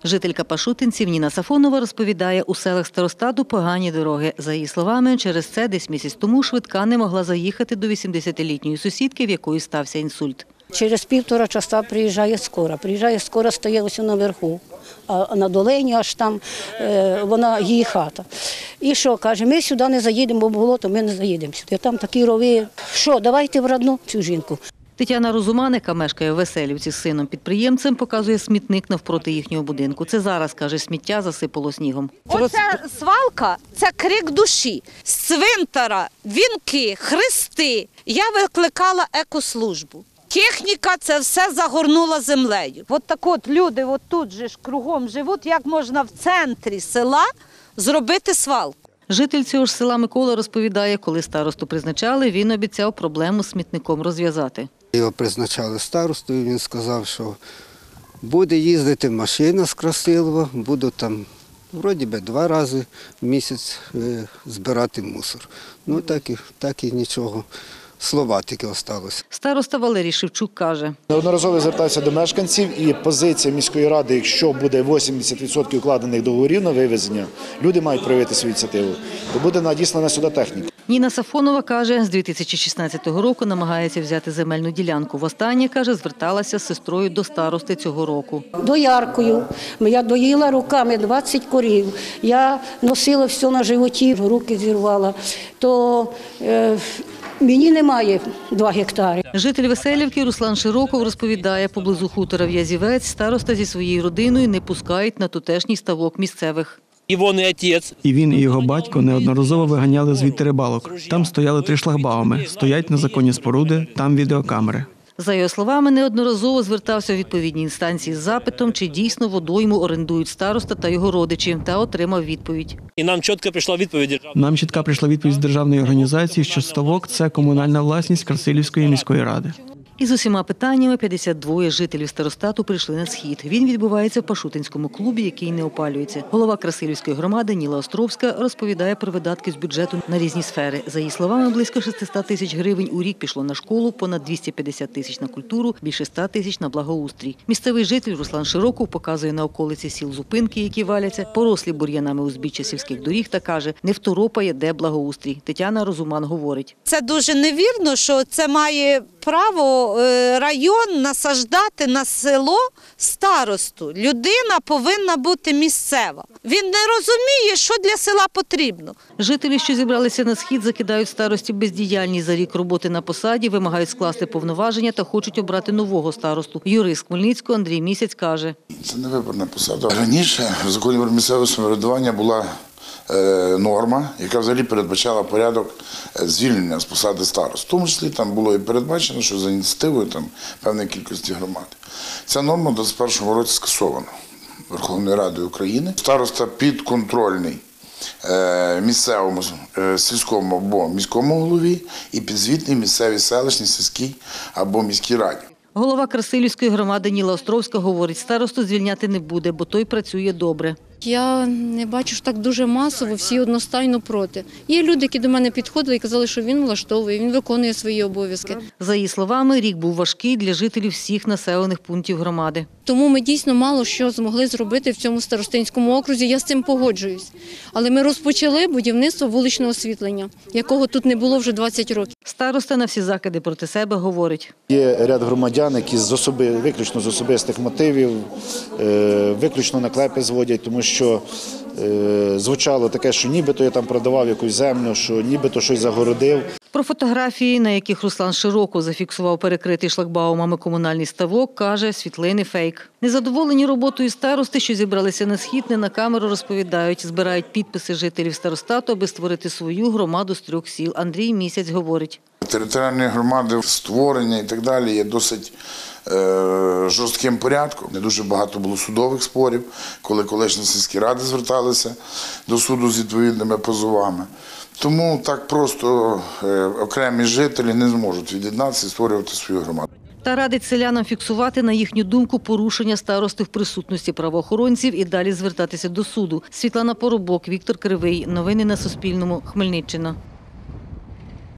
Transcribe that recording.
Жителька Пашутинців Ніна Сафонова розповідає, у селах старостату погані дороги. За її словами, через це десь місяць тому швидка не могла заїхати до 80-літньої сусідки, в якої стався інсульт. Через півтора часа приїжджає скора. Приїжджає скора, стоїть ось наверху, а на долині аж там її хата. І що, каже, ми сюди не заїдемо, бо було, то ми не заїдемо сюди. Там такі рови, що, давайте в родну цю жінку. Тетяна Розуман, яка мешкає в Веселівці з сином-підприємцем, показує смітник навпроти їхнього будинку. Це зараз, каже, сміття засипало снігом. Оця свалка – це крик душі. З цвинтара, вінки, хрести. Я викликала екослужбу. Техніка це все загорнула землею. От так от люди тут же ж кругом живуть, як можна в центрі села зробити свалку. Житель цього ж села Микола розповідає, коли старосту призначали, він обіцяв проблему з смітником розв'язати. Його призначали старостою, він сказав, що буде їздити машина з Красилова, буду там, вроді би, 2 рази в місяць збирати мусор. Ну так і нічого. Слова тільки залишилося. Староста Валерій Шевчук каже. Неодноразово звертався до мешканців, і позиція міської ради, якщо буде 80% укладених договорів на вивезення, люди мають проявити свою ініціативу, то буде надіслана сюди техніка. Ніна Сафонова каже, з 2016 року намагається взяти земельну ділянку. Востаннє, каже, зверталася з сестрою до старости цього року. Дояркою. Я доїла руками 20 корів. Я носила все на животі, руки зірвала. То мені немає 2 гектари. Житель Веселівки Руслан Широков розповідає, поблизу хутора В'язівець староста зі своєю родиною не пускають на тутешній ставок місцевих. І він, і його батько неодноразово виганяли звідти рибалок. Там стояли 3 шлагбауми, стоять незаконні споруди, там відеокамери. За його словами, неодноразово звертався у відповідні інстанції з запитом, чи дійсно водойму орендують староста та його родичі, та отримав відповідь. І нам чітко прийшла відповідь. Нам чітка прийшла відповідь з державної організації, що ставок – це комунальна власність Красилівської міської ради. Із усіма питаннями 52 жителів старостату прийшли на схід. Він відбувається в Пашутинському клубі, який не опалюється. Голова Красилівської громади Ніла Островська розповідає про видатки з бюджету на різні сфери. За її словами, близько 600 тисяч гривень у рік пішло на школу, понад 250 тисяч на культуру, більше 100 тисяч на благоустрій. Місцевий житель Руслан Широков показує на околиці сіл зупинки, які валяться, порослі бур'янами узбіччя сільських доріг та каже, не второпає, де благоустрій. Тетяна Розуман говорить. Це дуже невірно, що це має право район насаджати на село старосту. Людина повинна бути місцева. Він не розуміє, що для села потрібно. Жителі, що зібралися на схід, закидають старості бездіяльність за рік роботи на посаді, вимагають скласти повноваження та хочуть обрати нового старосту. Юрист Хмельницького Андрій Місяць каже. Це не виборна посада. Раніше в законі про місцеве самоврядування була норма, яка взагалі передбачала порядок звільнення з посади старост. В тому числі там було і передбачено, що за ініціативою певної кількості громад. Ця норма в 2021 році скасована Верховною Радою України. Староста підконтрольний місцевому сільському або міському голові і підзвітний місцевій селищній, сільській або міській раді. Голова Красилівської громади Ніла Островська говорить, старосту звільняти не буде, бо той працює добре. Я не бачу, що так дуже масово, всі одностайно проти. Є люди, які до мене підходили і казали, що він влаштовує, він виконує свої обов'язки. За її словами, рік був важкий для жителів всіх населених пунктів громади. Тому ми дійсно мало що змогли зробити в цьому старостинському окрузі, я з цим погоджуюсь. Але ми розпочали будівництво вуличного освітлення, якого тут не було вже 20 років. Староста на всі закиди проти себе говорить. Є ряд громадян, які виключно з особистих мотивів, виключно наклепи зводять, тому що звучало таке, що нібито я там продавав якусь землю, що нібито щось загородив. Про фотографії, на яких Руслан Широков зафіксував перекритий шлагбаумами комунальний ставок, каже, світлини фейк. Незадоволені роботою старости, що зібралися на схід, не на камеру розповідають, збирають підписи жителів старостату, аби створити свою громаду з 3 сіл. Андрій Місяць говорить. Територіальні громади, створення і так далі є досить жорстким порядком. Не дуже багато було судових спорів, коли колишні сільські ради зверталися до суду з відповідними позовами. Тому так просто окремі жителі не зможуть від'єднатися і створювати свою громаду. Та радить селянам фіксувати, на їхню думку, порушення старости в присутності правоохоронців і далі звертатися до суду. Світлана Поробок, Віктор Кривий. Новини на Суспільному. Хмельниччина.